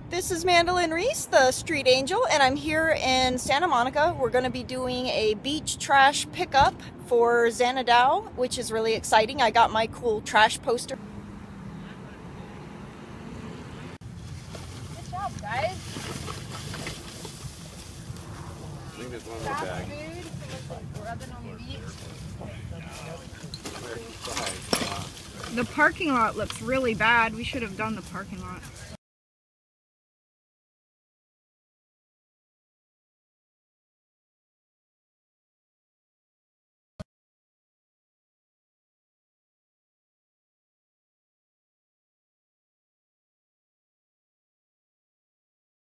This is Mandelyn Reese, the Street Angel, and I'm here in Santa Monica. We're going to be doing a beach trash pickup for Xanadu, which is really exciting. I got my cool trash poster. Good job, guys. I think there's one more bag. Rubbing on the beach. Where? The parking lot looks really bad. We should have done the parking lot.